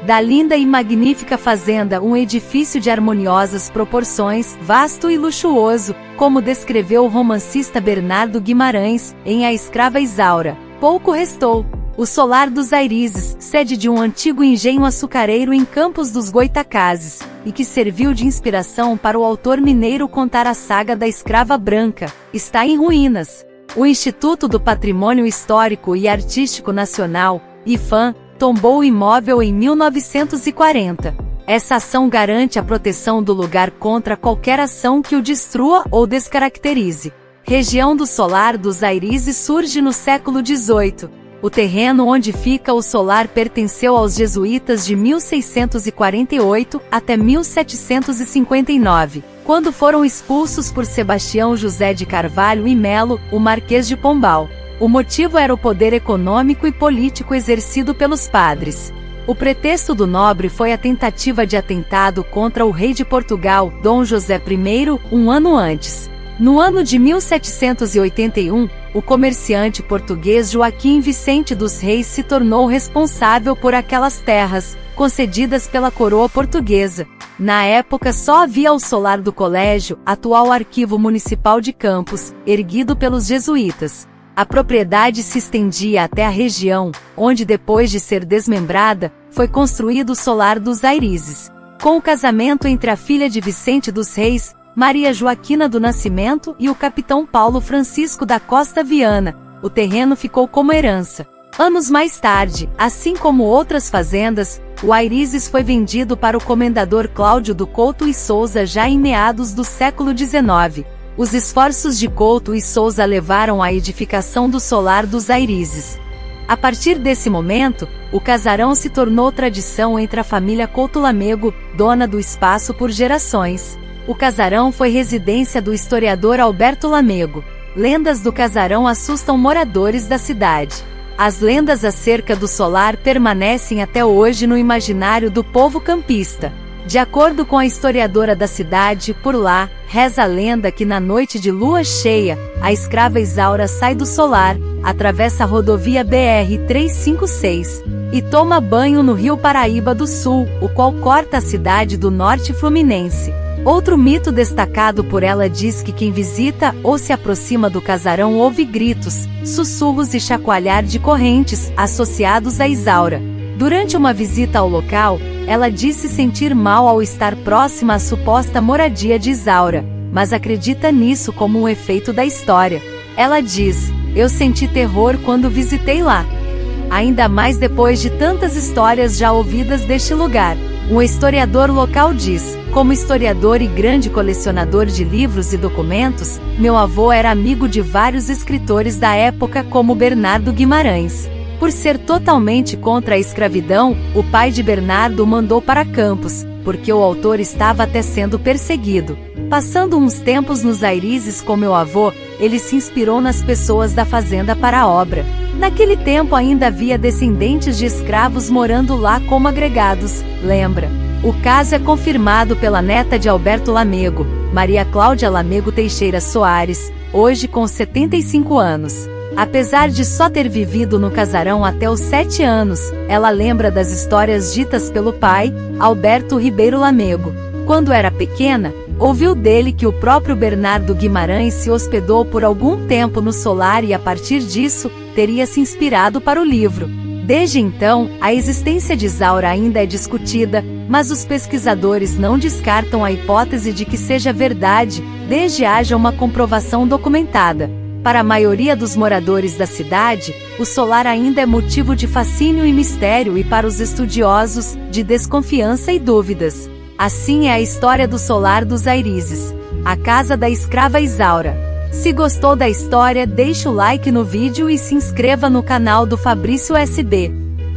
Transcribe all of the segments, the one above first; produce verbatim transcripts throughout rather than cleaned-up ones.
Da linda e magnífica fazenda, um edifício de harmoniosas proporções, vasto e luxuoso, como descreveu o romancista Bernardo Guimarães, em A Escrava Isaura, pouco restou. O solar dos Airizes, sede de um antigo engenho açucareiro em Campos dos Goitacazes, e que serviu de inspiração para o autor mineiro contar a saga da escrava branca, está em ruínas. O Instituto do Patrimônio Histórico e Artístico Nacional, IFAM, tombou o imóvel em mil novecentos e quarenta. Essa ação garante a proteção do lugar contra qualquer ação que o destrua ou descaracterize. Região do Solar dos Airizes surge no século dezoito. O terreno onde fica o solar pertenceu aos jesuítas de mil seiscentos e quarenta e oito até mil setecentos e cinquenta e nove, quando foram expulsos por Sebastião José de Carvalho e Melo, o Marquês de Pombal. O motivo era o poder econômico e político exercido pelos padres. O pretexto do nobre foi a tentativa de atentado contra o rei de Portugal, Dom José I, um ano antes. No ano de mil setecentos e oitenta e um, o comerciante português Joaquim Vicente dos Reis se tornou responsável por aquelas terras, concedidas pela coroa portuguesa. Na época só havia o solar do colégio, atual Arquivo Municipal de Campos, erguido pelos jesuítas. A propriedade se estendia até a região, onde depois de ser desmembrada, foi construído o solar dos Airizes. Com o casamento entre a filha de Vicente dos Reis, Maria Joaquina do Nascimento e o capitão Paulo Francisco da Costa Viana, o terreno ficou como herança. Anos mais tarde, assim como outras fazendas, o Airizes foi vendido para o comendador Cláudio do Couto e Souza já em meados do século dezenove. Os esforços de Couto e Souza levaram à edificação do solar dos Airizes. A partir desse momento, o casarão se tornou tradição entre a família Couto Lamego, dona do espaço por gerações. O casarão foi residência do historiador Alberto Lamego. Lendas do casarão assustam moradores da cidade. As lendas acerca do solar permanecem até hoje no imaginário do povo campista. De acordo com a historiadora da cidade, por lá, reza a lenda que na noite de lua cheia, a escrava Isaura sai do solar, atravessa a rodovia B R trezentos e cinquenta e seis, e toma banho no rio Paraíba do Sul, o qual corta a cidade do norte fluminense. Outro mito destacado por ela diz que quem visita ou se aproxima do casarão ouve gritos, sussurros e chacoalhar de correntes, associados a Isaura. Durante uma visita ao local, ela disse sentir mal ao estar próxima à suposta moradia de Isaura, mas acredita nisso como um efeito da história. Ela diz: "Eu senti terror quando visitei lá. Ainda mais depois de tantas histórias já ouvidas deste lugar." Um historiador local diz: "Como historiador e grande colecionador de livros e documentos, meu avô era amigo de vários escritores da época como Bernardo Guimarães. Por ser totalmente contra a escravidão, o pai de Bernardo o mandou para Campos, porque o autor estava até sendo perseguido. Passando uns tempos nos Airizes com meu avô, ele se inspirou nas pessoas da fazenda para a obra. Naquele tempo ainda havia descendentes de escravos morando lá como agregados", lembra. O caso é confirmado pela neta de Alberto Lamego, Maria Cláudia Lamego Teixeira Soares, hoje com setenta e cinco anos. Apesar de só ter vivido no casarão até os sete anos, ela lembra das histórias ditas pelo pai, Alberto Ribeiro Lamego. Quando era pequena, ouviu dele que o próprio Bernardo Guimarães se hospedou por algum tempo no solar e a partir disso, teria se inspirado para o livro. Desde então, a existência de Isaura ainda é discutida, mas os pesquisadores não descartam a hipótese de que seja verdade, desde haja uma comprovação documentada. Para a maioria dos moradores da cidade, o solar ainda é motivo de fascínio e mistério e para os estudiosos, de desconfiança e dúvidas. Assim é a história do solar dos Airizes, a casa da escrava Isaura. Se gostou da história, deixe o like no vídeo e se inscreva no canal do Fabrício S B.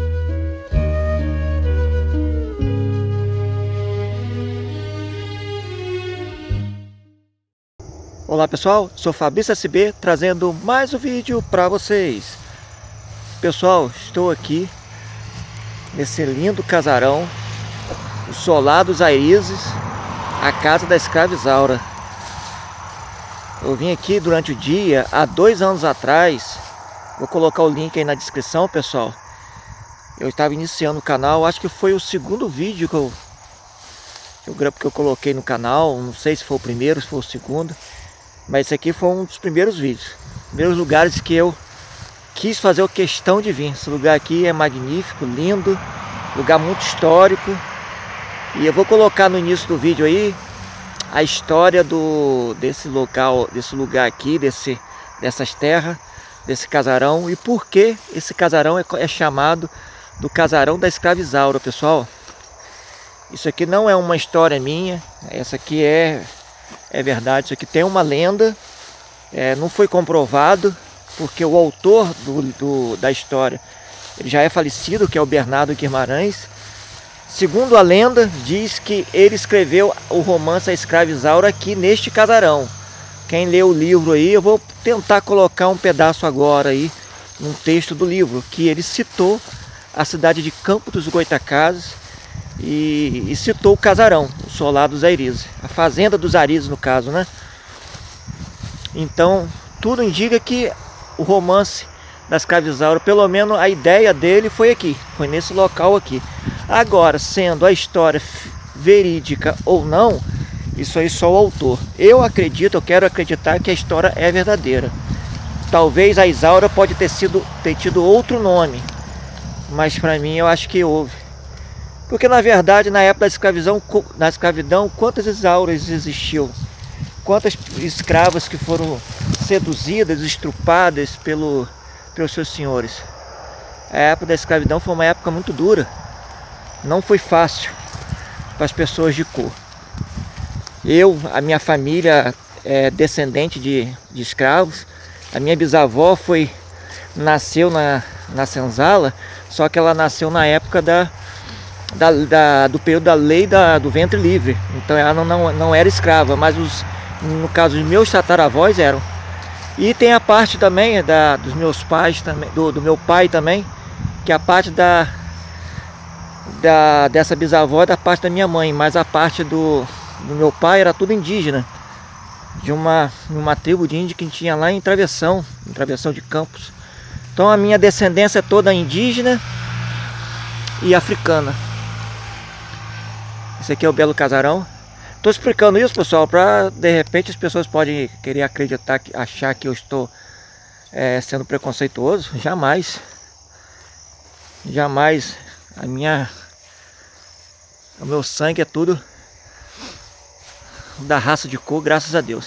Olá pessoal, sou Fabrício S B trazendo mais um vídeo para vocês. Pessoal, estou aqui nesse lindo casarão, o solar dos Airizes, a casa da escrava Isaura. Eu vim aqui durante o dia, há dois anos atrás, vou colocar o link aí na descrição, pessoal. Eu estava iniciando o canal, acho que foi o segundo vídeo que eu, eu, que eu coloquei no canal. Não sei se foi o primeiro, se foi o segundo. Mas esse aqui foi um dos primeiros vídeos. Primeiros lugares que eu quis fazer a questão de vir. Esse lugar aqui é magnífico, lindo. Lugar muito histórico. E eu vou colocar no início do vídeo aí a história do, desse local, desse lugar aqui, desse, dessas terras, desse casarão. E por que esse casarão é, é chamado do Casarão da Escrava Isaura, pessoal. Isso aqui não é uma história minha. Essa aqui é, é verdade. Isso aqui tem uma lenda. É, não foi comprovado, porque o autor do, do, da história ele já é falecido, que é o Bernardo Guimarães. Segundo a lenda, diz que ele escreveu o romance A Escrava Isaura aqui neste casarão. Quem lê o livro aí, eu vou tentar colocar um pedaço agora aí, num texto do livro, que ele citou a cidade de Campo dos Goitacazes e, e citou o casarão, o solar dos Airizes, a fazenda dos Airizes no caso, né? Então, tudo indica que o romance da Escrava Isaura, pelo menos a ideia dele foi aqui, foi nesse local aqui. Agora, sendo a história verídica ou não, isso aí só o autor. Eu acredito, eu quero acreditar que a história é verdadeira. Talvez a Isaura pode ter, sido, ter tido outro nome, mas para mim eu acho que houve. Porque na verdade, na época da escravidão, na escravidão quantas Isauras existiam? Quantas escravas que foram seduzidas, estrupadas pelo, pelos seus senhores? A época da escravidão foi uma época muito dura. Não foi fácil para as pessoas de cor. Eu, a minha família é descendente de, de escravos. A minha bisavó foi, nasceu na, na senzala, só que ela nasceu na época da, da, da, do período da lei da, do ventre livre. Então ela não, não, não era escrava, mas os, no caso os meus tataravós eram. E tem a parte também da, dos meus pais, também, do, do meu pai também, que é a parte da, da, dessa bisavó é da parte da minha mãe, mas a parte do, do meu pai era tudo indígena, de uma, uma tribo de índio que tinha lá em Travessão, em Travessão de Campos. Então a minha descendência é toda indígena e africana. Esse aqui é o Belo Casarão. Estou explicando isso, pessoal, para de repente as pessoas podem querer acreditar, achar que eu estou é, sendo preconceituoso. Jamais. Jamais. A minha, o meu sangue é tudo da raça de cor, graças a Deus.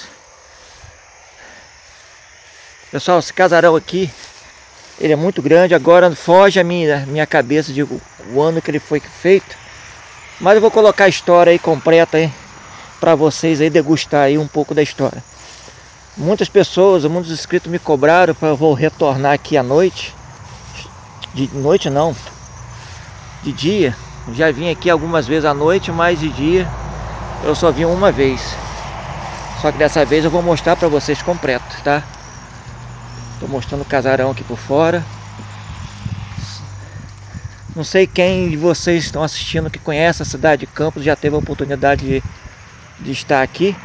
Pessoal, esse casarão aqui, ele é muito grande. Agora foge a minha, minha cabeça de o, o ano que ele foi feito. Mas eu vou colocar a história aí completa aí, para vocês aí degustar aí um pouco da história. Muitas pessoas, muitos inscritos me cobraram para eu vou retornar aqui à noite. De noite não, de dia. Já vim aqui algumas vezes à noite, mas de dia eu só vim uma vez. Só que dessa vez eu vou mostrar para vocês completo, tá? Tô mostrando o casarão aqui por fora. Não sei quem de vocês estão assistindo que conhece a cidade de Campos, já teve a oportunidade de, de estar aqui.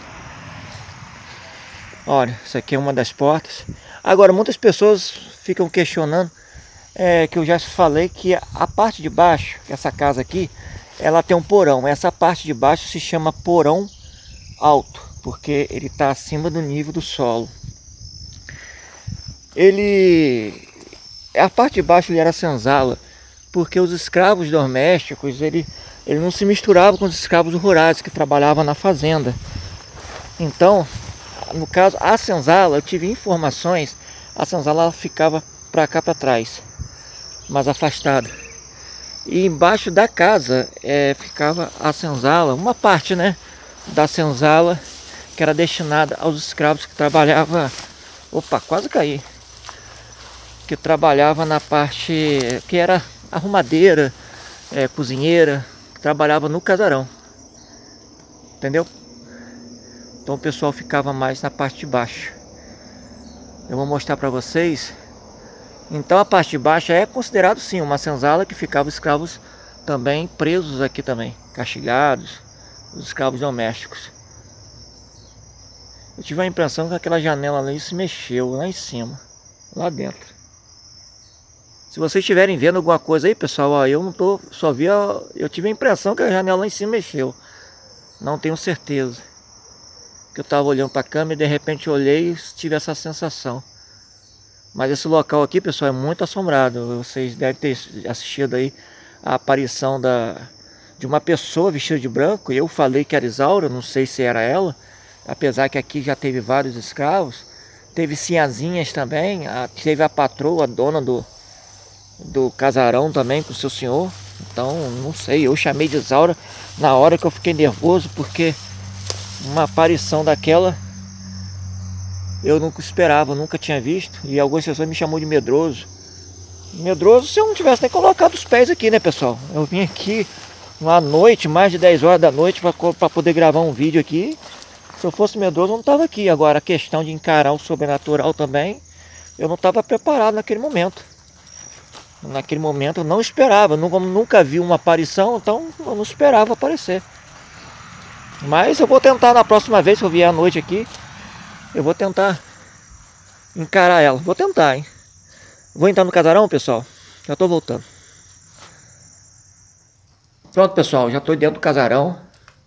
Olha, isso aqui é uma das portas. Agora, muitas pessoas ficam questionando, é, que eu já falei que a parte de baixo, essa casa aqui, ela tem um porão. Essa parte de baixo se chama porão alto, porque ele está acima do nível do solo. Ele, a parte de baixo ele era senzala, porque os escravos domésticos, ele, ele não se misturava com os escravos rurais que trabalhavam na fazenda. Então, no caso, a senzala, eu tive informações, a senzala ela ficava para cá para trás, mais afastada. E embaixo da casa é, ficava a senzala, uma parte, né, da senzala que era destinada aos escravos que trabalhavam, opa, quase caí, que trabalhava na parte que era arrumadeira, é, cozinheira, que trabalhava no casarão, entendeu? Então o pessoal ficava mais na parte de baixo. Eu vou mostrar para vocês. Então a parte de baixo é considerado sim uma senzala que ficava escravos também presos aqui também, castigados, os escravos domésticos. Eu tive a impressão que aquela janela ali se mexeu lá em cima, lá dentro. Se vocês estiverem vendo alguma coisa aí, pessoal, ó, eu não tô, só vi, a, eu tive a impressão que a janela lá em cima mexeu. Não tenho certeza. Que eu tava olhando para a câmera e de repente olhei e tive essa sensação. Mas esse local aqui, pessoal, é muito assombrado. Vocês devem ter assistido aí a aparição da, de uma pessoa vestida de branco. Eu falei que era Isaura, não sei se era ela. Apesar que aqui já teve vários escravos. Teve sinhazinhas também. A, teve a patroa, a dona do, do casarão também com o seu senhor. Então, não sei. Eu chamei de Isaura na hora que eu fiquei nervoso. Porque uma aparição daquela eu nunca esperava, nunca tinha visto. E algumas pessoas me chamou de medroso. Medroso se eu não tivesse nem colocado os pés aqui, né, pessoal? Eu vim aqui uma noite, mais de dez horas da noite, para poder gravar um vídeo aqui. Se eu fosse medroso, eu não estava aqui. Agora, a questão de encarar o sobrenatural também, eu não estava preparado naquele momento. Naquele momento eu não esperava, nunca, nunca vi uma aparição, então eu não esperava aparecer. Mas eu vou tentar na próxima vez que eu vier à noite aqui. Eu vou tentar encarar ela. Vou tentar, hein? Vou entrar no casarão, pessoal. Já estou voltando. Pronto, pessoal. Já estou dentro do casarão.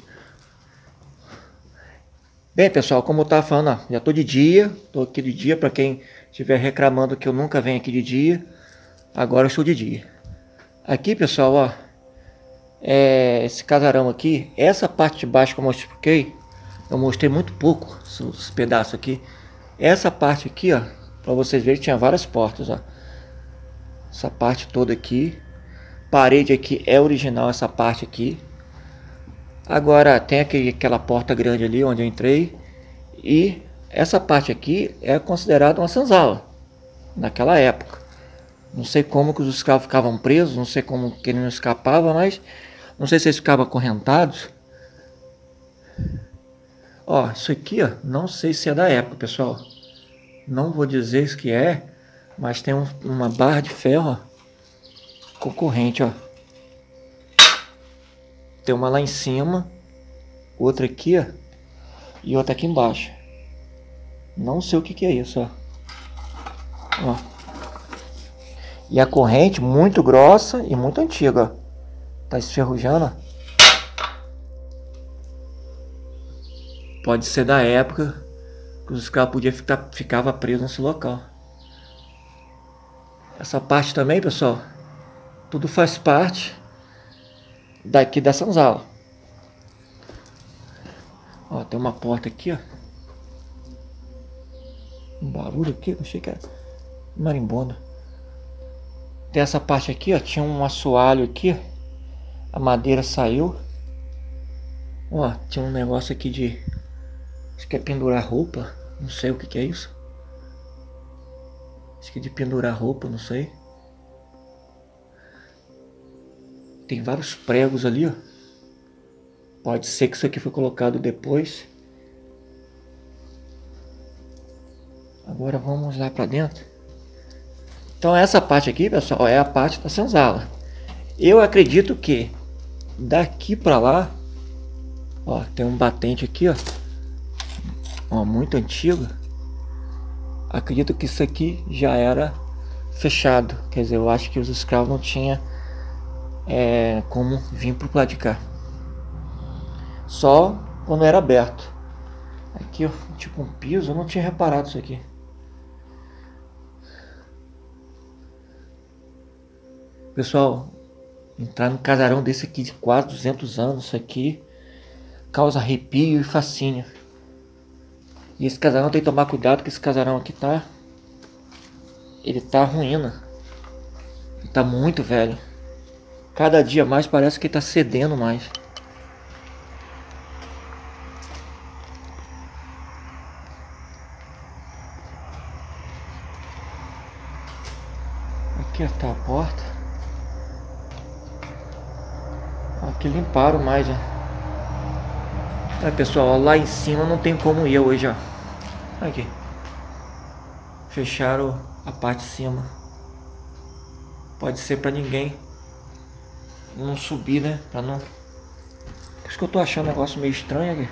Bem, pessoal, como eu estava falando, ó, já estou de dia. Estou aqui de dia. Para quem estiver reclamando que eu nunca venho aqui de dia. Agora eu estou de dia. Aqui, pessoal, ó. É, esse casarão aqui. Essa parte de baixo, como eu expliquei. Eu mostrei muito pouco os pedaços aqui. Essa parte aqui, ó, para vocês verem, tinha várias portas, ó. Essa parte toda aqui. Parede aqui é original, essa parte aqui. Agora tem aquele, aquela porta grande ali onde eu entrei. E essa parte aqui é considerada uma senzala naquela época. Não sei como que os escravos ficavam presos, não sei como que eles não escapavam, mas não sei se eles ficavam acorrentados. Ó, isso aqui, ó, não sei se é da época, pessoal. Não vou dizer isso que é, mas tem um, uma barra de ferro, ó, com corrente, ó. Tem uma lá em cima, outra aqui, ó, e outra aqui embaixo. Não sei o que que é isso, ó. Ó. E a corrente muito grossa e muito antiga, ó. Tá esferrujando, ó. Pode ser da época que os escravos podiam ficar ficava preso nesse local. Essa parte também, pessoal, tudo faz parte daqui da senzala. Ó, tem uma porta aqui, ó. Um barulho aqui, achei que era marimbondo. Tem essa parte aqui, ó, tinha um assoalho aqui. A madeira saiu. Ó, tinha um negócio aqui de... acho que é pendurar roupa. Não sei o que que é isso. Acho que é de pendurar roupa, não sei. Tem vários pregos ali, ó. Pode ser que isso aqui foi colocado depois. Agora vamos lá pra dentro. Então essa parte aqui, pessoal, é a parte da senzala. Eu acredito que daqui pra lá, ó, tem um batente aqui, ó. Ó, muito antigo. Acredito que isso aqui já era fechado. Quer dizer, eu acho que os escravos não tinham é, como vir pro lado de cá. Só quando era aberto. Aqui, ó, tipo um piso, eu não tinha reparado isso aqui. Pessoal, entrar num casarão desse aqui de quase duzentos anos, isso aqui causa arrepio e fascínio. E esse casarão tem que tomar cuidado, que esse casarão aqui tá... ele tá ruína. Ele tá muito velho. Cada dia mais parece que ele tá cedendo mais. Aqui está a porta. Aqui limparam mais, ó. Aí, pessoal, ó, lá em cima não tem como ir hoje, ó. Aqui. Fecharam a parte de cima. Pode ser pra ninguém não subir, né? Pra não... Por isso que eu tô achando um negócio meio estranho aqui.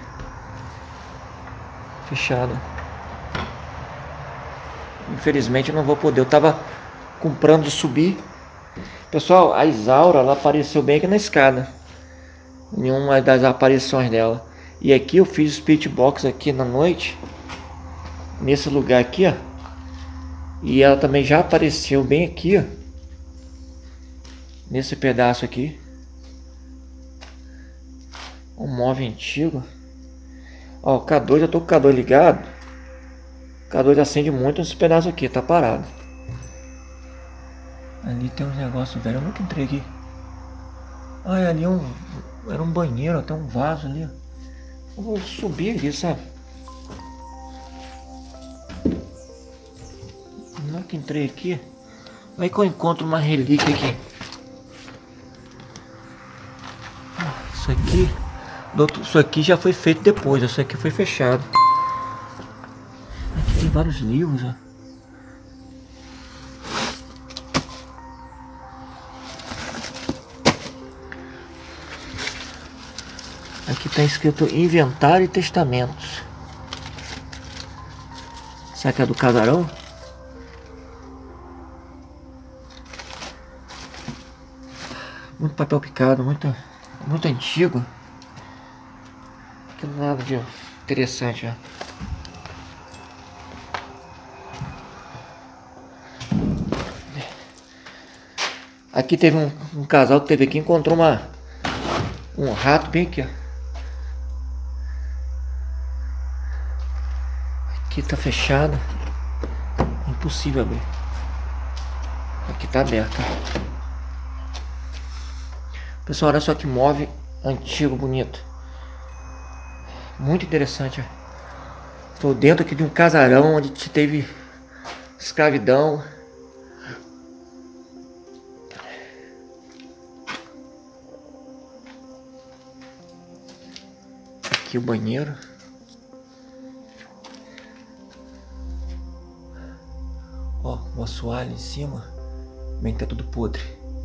Fechado. Infelizmente eu não vou poder. Eu tava comprando de subir. Pessoal, a Isaura, ela apareceu bem aqui na escada. Em uma das aparições dela. E aqui eu fiz o Spirit Box aqui na noite. Nesse lugar aqui, ó. E ela também já apareceu bem aqui, ó. Nesse pedaço aqui. Um móvel antigo. Ó, o K dois, eu tô com o K dois ligado. O K dois acende muito nesse pedaço aqui, tá parado. Ali tem uns negócios velho, eu nunca entrei aqui. Ai, ali é um... Era um banheiro, até um vaso ali. Eu vou subir aqui, sabe? Nunca entrei aqui. Vai que eu encontro uma relíquia aqui. Isso aqui... Isso aqui já foi feito depois, isso aqui foi fechado. Aqui tem vários livros, ó. Aqui está escrito inventário e testamentos. Será que é do casarão? Muito papel picado, muito, muito antigo. Aqui nada de interessante, ó. Aqui teve um, um casal que teve aqui, encontrou uma um rato bem aqui, ó. Aqui tá fechado. Impossível abrir. Aqui tá aberto. Pessoal, olha só que móvel antigo, bonito. Muito interessante. Estou dentro aqui de um casarão onde teve escravidão. Aqui o banheiro. Ó, o assoalho em cima. Bem que tá tudo podre.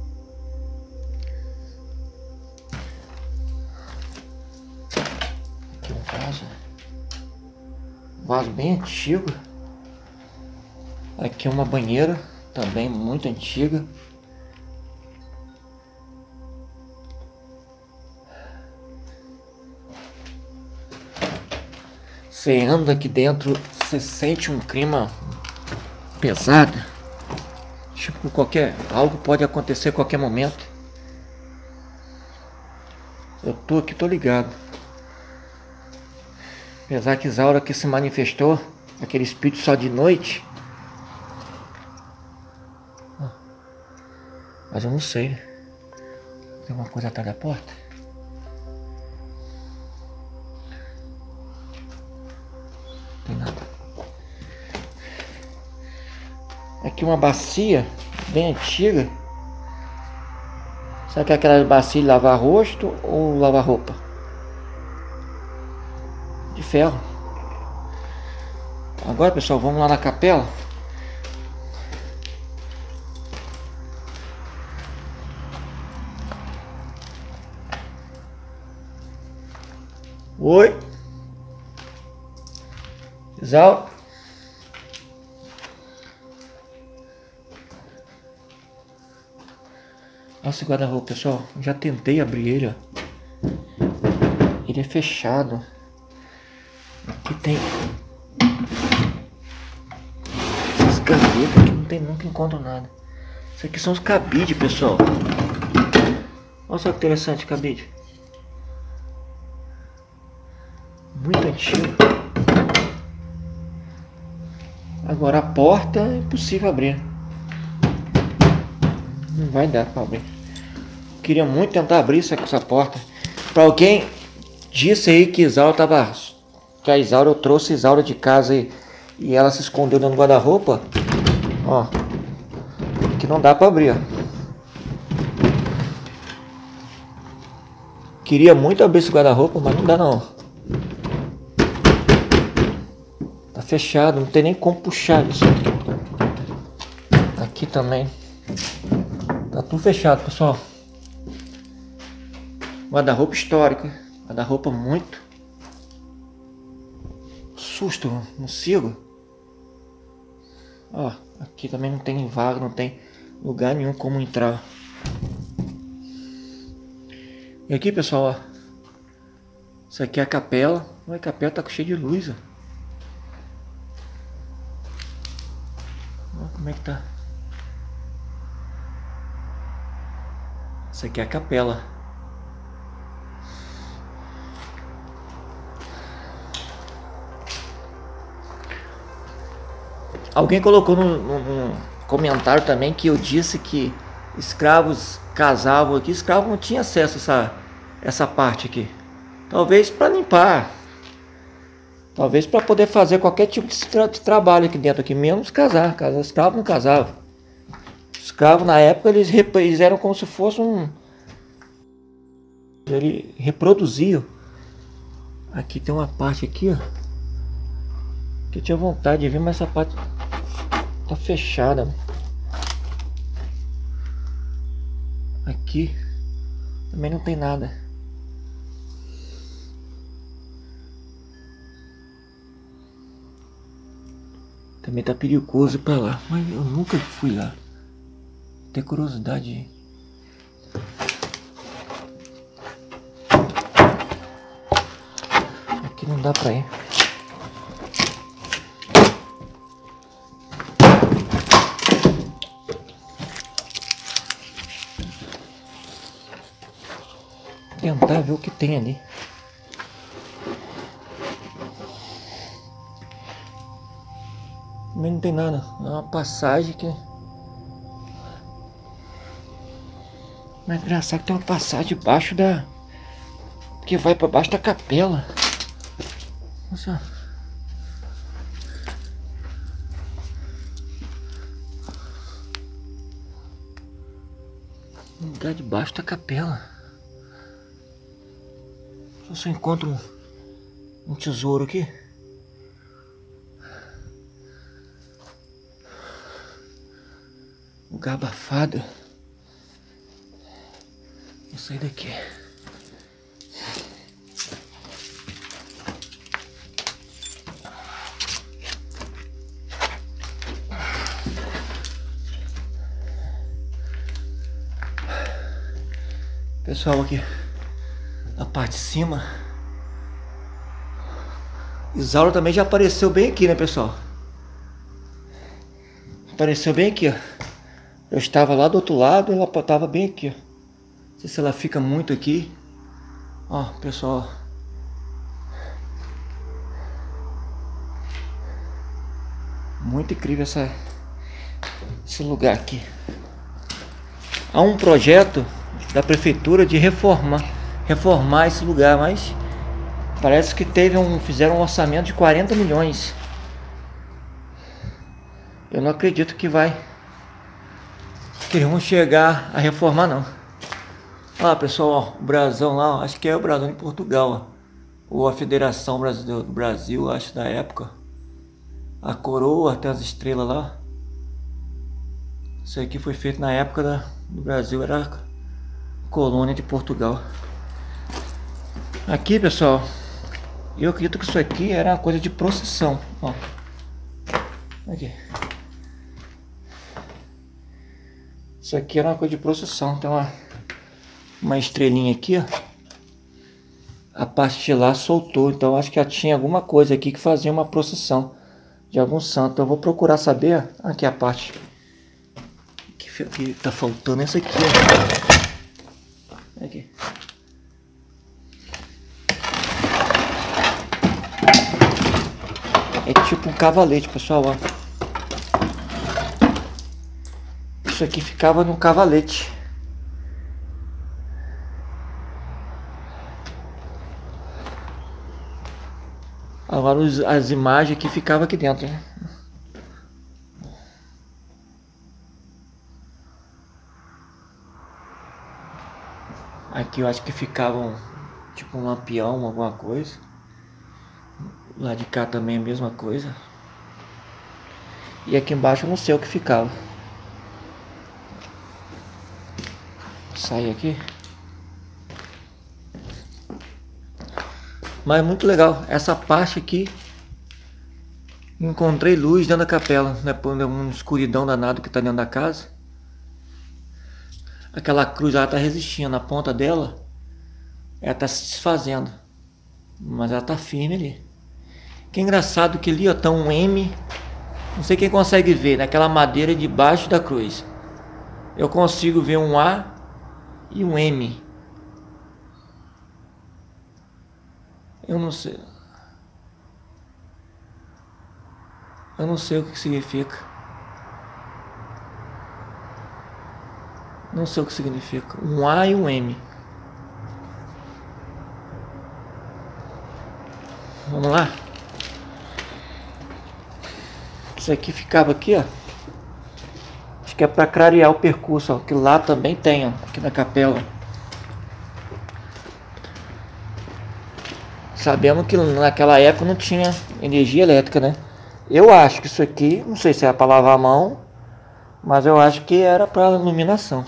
Aqui um vaso. Vaso bem antigo. Aqui uma banheira. Também muito antiga. Você anda aqui dentro, você sente um clima pesado. Tipo, qualquer algo pode acontecer a qualquer momento. Eu tô aqui, tô ligado. Apesar que Isaura que se manifestou, aquele espírito só de noite. Mas eu não sei. Tem alguma coisa atrás da porta? Tem nada. Aqui uma bacia bem antiga. Será que é aquela bacia de lavar rosto ou lavar roupa? De ferro. Agora, pessoal, vamos lá na capela. Oi. Isaura. Olha esse guarda-roupa, pessoal. Já tentei abrir ele, ó. Ele é fechado. Aqui tem essas gavetas aqui, não tem, nunca encontro nada. Isso aqui são os cabides, pessoal. Olha só que interessante, cabide. Muito antigo. Agora a porta é impossível abrir. Não vai dar para abrir. Queria muito tentar abrir essa, essa porta. Para alguém disse aí que Isaura tava, que a Isaura, eu trouxe Isaura de casa e, e ela se escondeu dentro do guarda-roupa. Ó, que não dá para abrir. Ó. Queria muito abrir esse guarda-roupa, mas não dá não. Tá fechado, não tem nem como puxar isso. Aqui também. Tá tudo fechado, pessoal. Guarda-roupa histórico. Guarda-roupa muito. Susto, não sigo. Ó, aqui também não tem vaga, não tem lugar nenhum como entrar. E aqui, pessoal, ó. Isso aqui é a capela. Olha, a capela tá cheia de luz, ó. Olha como é que tá. Isso aqui é a capela. Alguém colocou no, no, no comentário também que eu disse que escravos casavam aqui. Escravo não tinha acesso a essa, essa parte aqui. Talvez para limpar. Talvez para poder fazer qualquer tipo de, tra de trabalho aqui dentro, aqui menos casar. Casa, escravo não casava. Escravo na época eles, eles eram como se fosse um... Ele reproduzia. Aqui tem uma parte aqui, ó, que eu tinha vontade de ver, mas essa parte tá fechada. Aqui também não tem nada. Também tá perigoso pra lá, mas eu nunca fui lá. Tenho curiosidade. Aqui não dá pra ir. Tentar ver o que tem ali. Também não tem nada. É uma passagem que... Mas é engraçado que tem uma passagem debaixo da... que vai para baixo da capela. Nossa. Um lugar debaixo da capela. Se eu só encontro um, um tesouro aqui. Lugar abafado. Vou sair daqui. Pessoal, aqui na parte de cima, Isaura também já apareceu bem aqui, né, pessoal? Apareceu bem aqui, ó. Eu estava lá do outro lado, ela estava bem aqui, ó. Não sei se ela fica muito aqui. Ó, pessoal. Muito incrível essa, esse lugar aqui. Há um projeto da prefeitura de reformar, reformar esse lugar, mas parece que teve um, fizeram um orçamento de quarenta milhões. Eu não acredito que vai queremos chegar a reformar, não. Olha lá, pessoal, ó, o brasão lá, ó, acho que é o brasão de Portugal, ó, ou a Federação Brasileira do Brasil, acho, da época. A coroa, tem as estrelas lá. Isso aqui foi feito na época da, do Brasil, era a colônia de Portugal. Aqui, pessoal, eu acredito que isso aqui era uma coisa de procissão, ó. Aqui. Isso aqui era uma coisa de procissão. Tem uma, uma estrelinha aqui, ó. A parte de lá soltou. Então acho que já tinha alguma coisa aqui que fazia uma procissão de algum santo. Eu vou procurar saber. Aqui a parte que, que tá faltando. Essa aqui, ó. Aqui. É tipo um cavalete, pessoal, ó. Isso aqui ficava no cavalete. Agora os, as imagens aqui ficavam aqui dentro, né? Aqui eu acho que ficavam tipo um lampião, alguma coisa. Lá de cá também a mesma coisa. E aqui embaixo eu não sei o que ficava. Sai aqui. Mas muito legal. Essa parte aqui Encontrei luz dentro da capela, né? Por uma escuridão danado que tá dentro da casa. Aquela cruz ela tá resistindo, a ponta dela ela tá se desfazendo, mas ela tá firme ali. Que engraçado que ali ó, tá um M, não sei quem consegue ver, naquela madeira debaixo da cruz. Eu consigo ver um A e um M. Eu não sei. Eu não sei o que significa. Não sei o que significa. Um A e um M. Vamos lá. Isso aqui ficava aqui, ó. Acho que é para clarear o percurso, ó. Que lá também tem, ó. Aqui na capela. Sabemos que naquela época não tinha energia elétrica, né? Eu acho que isso aqui, não sei se é para lavar a mão, mas eu acho que era para iluminação.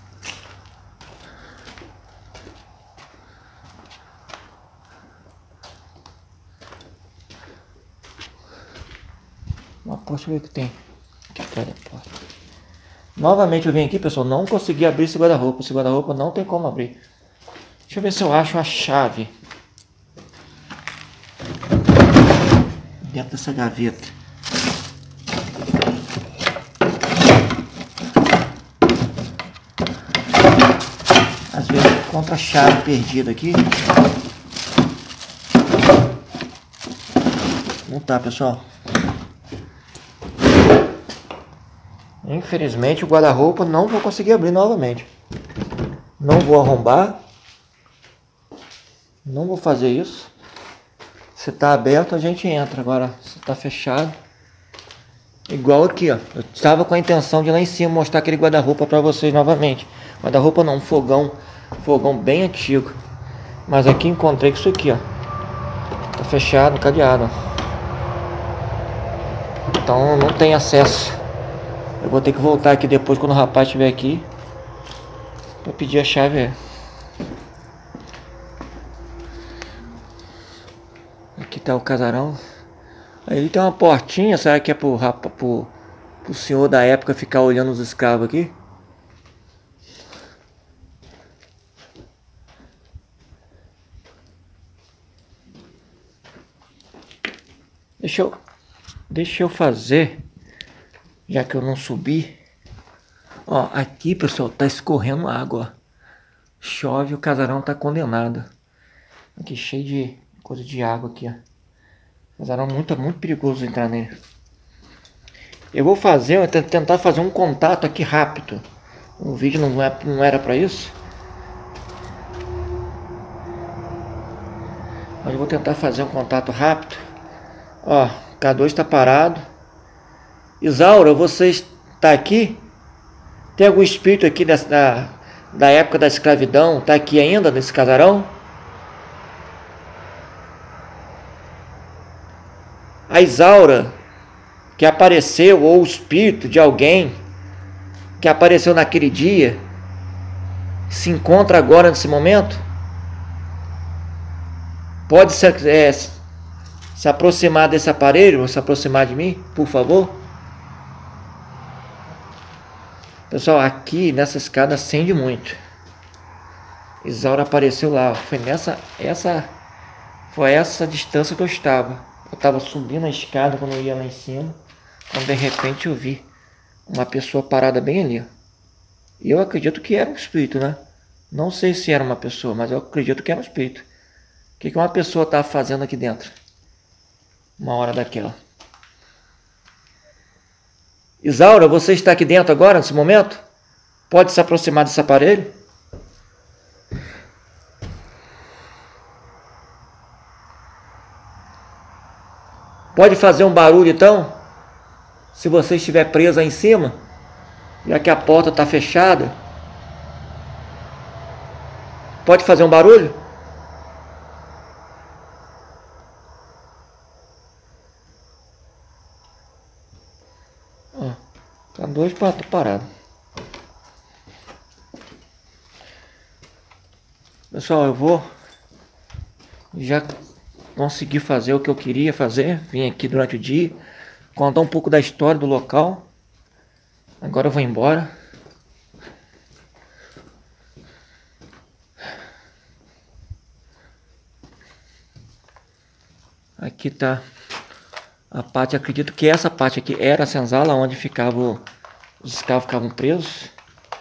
Uma porta, deixa eu ver o que tem. Aqui atrás da porta. Novamente eu vim aqui, pessoal, não consegui abrir esse guarda-roupa. Esse guarda-roupa não tem como abrir. Deixa eu ver se eu acho a chave dentro dessa gaveta. Às vezes eu encontro a chave perdida aqui. Não tá, pessoal. Infelizmente o guarda-roupa não vou conseguir abrir novamente. Não vou arrombar. Não vou fazer isso. Se tá aberto a gente entra. Agora se tá fechado, igual aqui ó, eu estava com a intenção de ir lá em cima mostrar aquele guarda-roupa para vocês novamente. Guarda-roupa não, um fogão. Fogão bem antigo. Mas aqui encontrei com isso aqui ó, tá fechado, cadeado ó. Então não tem acesso. Eu vou ter que voltar aqui depois quando o rapaz estiver aqui para pedir a chave. Aqui tá o casarão. Aí tem uma portinha. Será que é pro, pro, pro senhor da época ficar olhando os escravos aqui? Deixa eu, deixa eu fazer, já que eu não subi. Ó, aqui pessoal, tá escorrendo água. Chove, o casarão tá condenado. Aqui cheio de coisa de água aqui, ó. Casarão muito, muito perigoso entrar nele. Eu vou fazer, eu vou tentar fazer um contato aqui rápido. O vídeo não, é, não era pra isso. Mas eu vou tentar fazer um contato rápido. Ó, K dois tá parado. Isaura, você está aqui? Tem algum espírito aqui dessa, da, da época da escravidão? Tá aqui ainda nesse casarão? A Isaura que apareceu, ou o espírito de alguém que apareceu naquele dia, se encontra agora nesse momento? Pode se, é, se aproximar desse aparelho, ou se aproximar de mim, por favor? Pessoal, aqui nessa escada acende muito. Isaura apareceu lá. Foi nessa, essa, foi essa distância que eu estava. Eu estava subindo a escada quando eu ia lá em cima. Quando de repente eu vi uma pessoa parada bem ali. E eu acredito que era um espírito, né? Não sei se era uma pessoa, mas eu acredito que era um espírito. O que, que uma pessoa estava fazendo aqui dentro? Uma hora daquela. Isaura, você está aqui dentro agora, nesse momento? Pode se aproximar desse aparelho? Pode fazer um barulho então? Se você estiver preso aí em cima, já que a porta está fechada. Pode fazer um barulho? Ó, tá dois patos parados. Pessoal, eu vou já conseguir fazer o que eu queria fazer. Vim aqui durante o dia, contar um pouco da história do local. Agora eu vou embora. Aqui tá a parte, acredito que essa parte aqui era a senzala onde ficava, os escravos ficavam presos.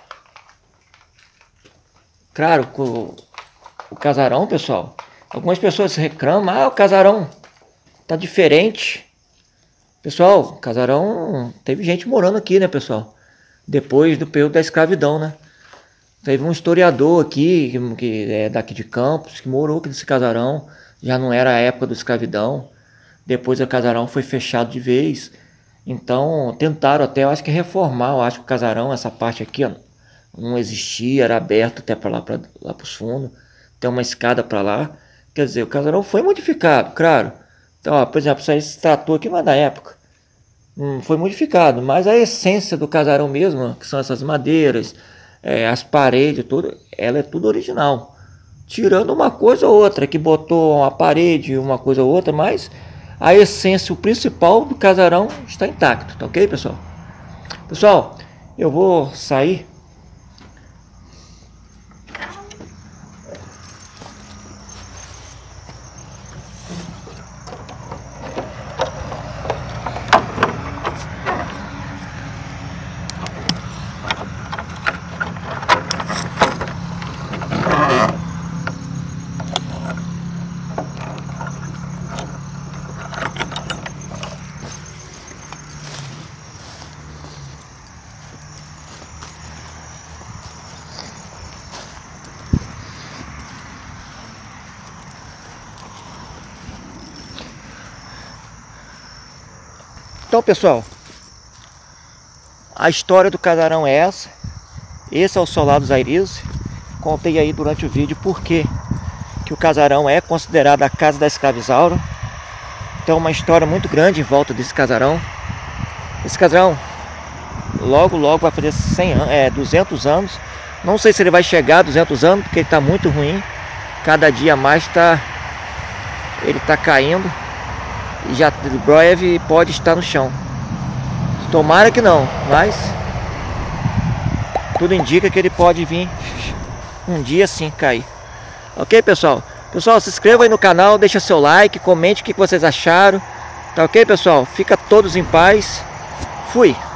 Claro, o, o casarão, pessoal, algumas pessoas reclamam, ah, o casarão tá diferente. Pessoal, o casarão, teve gente morando aqui, né, pessoal? Depois do período da escravidão, né? Teve um historiador aqui, que, que é daqui de Campos, que morou aqui nesse casarão. Já não era a época da escravidão. Depois o casarão foi fechado de vez. Então, tentaram até, eu acho que reformar, eu acho que o casarão, essa parte aqui, ó, não existia, era aberto até para lá, para lá para os fundos. Tem uma escada para lá. Quer dizer, o casarão foi modificado, claro. Então, ó, por exemplo, isso aí se tratou aqui, mas da época. Hum, foi modificado, mas a essência do casarão mesmo, que são essas madeiras, é, as paredes, tudo, ela é tudo original. Tirando uma coisa ou outra, que botou uma parede, uma coisa ou outra, mas a essência, o principal do casarão está intacto, tá ok, pessoal? Pessoal, eu vou sair. Então, pessoal, a história do casarão é essa. Esse é o Solar dos Airize. Contei aí durante o vídeo por que que o casarão é considerado a casa da escravizaura. Então, uma história muito grande em volta desse casarão. Esse casarão logo, logo vai fazer cem anos, é, duzentos anos. Não sei se ele vai chegar a duzentos anos, porque ele está muito ruim. Cada dia mais tá, ele está caindo. E já breve pode estar no chão. Tomara que não, mas tudo indica que ele pode vir um dia sim cair. Ok, pessoal? Pessoal, se inscreva aí no canal, deixa seu like, comente o que vocês acharam. Tá ok, pessoal? Fica todos em paz. Fui!